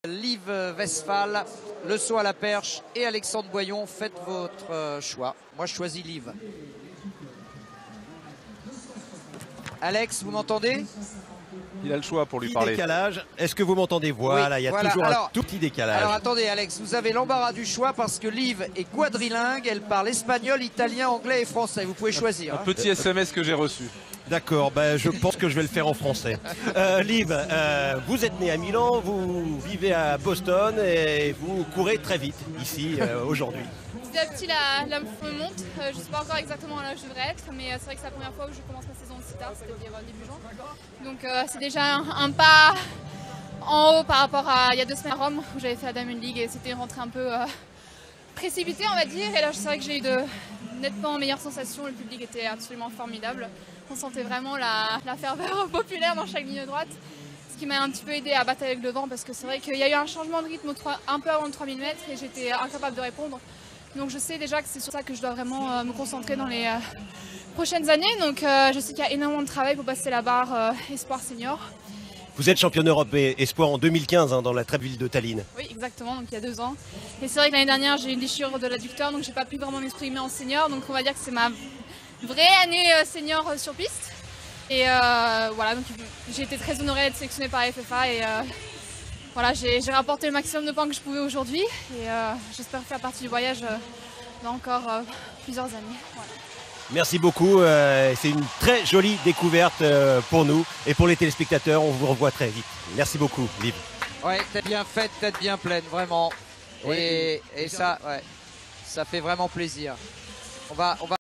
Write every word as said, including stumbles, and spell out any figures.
Liv Westphal, Le Saut à la Perche et Alexandre Boyon, faites votre euh, choix. Moi, je choisis Liv. Alex, vous m'entendez? Il a le choix pour lui Petit parler. décalage. Est-ce que vous m'entendez? Voilà, Oui, il y a voilà. toujours Alors, un tout petit décalage. Alors attendez Alex, vous avez l'embarras du choix parce que Liv est quadrilingue, elle parle espagnol, italien, anglais et français. Vous pouvez choisir. Un hein. petit S M S que j'ai reçu. D'accord, ben, je pense que je vais le faire en français. Euh, Liv, euh, vous êtes né à Milan, vous vivez à Boston et vous courez très vite ici euh, aujourd'hui. Petit à petit, la, la me monte. Euh, je ne sais pas encore exactement à l'âge que je devrais être, mais euh, c'est vrai que c'est la première fois où je commence ma saison aussi tard, c'est-à-dire euh, début juin. Donc euh, c'est déjà un, un pas en haut par rapport à il y a deux semaines à Rome où j'avais fait la Diamond League et c'était une rentrée un peu euh, précipitée, on va dire. Et là, c'est vrai que j'ai eu de nettement meilleures sensations. Le public était absolument formidable. On sentait vraiment la, la ferveur populaire dans chaque ligne droite. Ce qui m'a un petit peu aidé à battre avec le vent parce que c'est vrai qu'il y a eu un changement de rythme au trois, un peu avant le trois mille mètres et j'étais incapable de répondre. Donc je sais déjà que c'est sur ça que je dois vraiment euh, me concentrer dans les euh, prochaines années. Donc euh, je sais qu'il y a énormément de travail pour passer la barre euh, espoir senior. Vous êtes championne Europe et Espoir en deux mille quinze hein, dans la très ville de Tallinn. Oui, exactement, donc il y a deux ans. Et c'est vrai que l'année dernière j'ai eu une déchirure de l'adducteur donc j'ai pas pu vraiment m'exprimer en senior. Donc on va dire que c'est ma vraie année euh, senior euh, sur piste. Et euh, voilà, donc j'ai été très honorée d'être sélectionnée par F F A et euh, voilà, j'ai rapporté le maximum de points que je pouvais aujourd'hui et euh, j'espère faire partie du voyage euh, dans encore euh, plusieurs années. Voilà. Merci beaucoup, euh, c'est une très jolie découverte euh, pour nous et pour les téléspectateurs. On vous revoit très vite. Merci beaucoup, Liv. Ouais, tête bien faite, tête bien pleine, vraiment. Ouais. Et, et ça, ouais, ça fait vraiment plaisir. On va, on va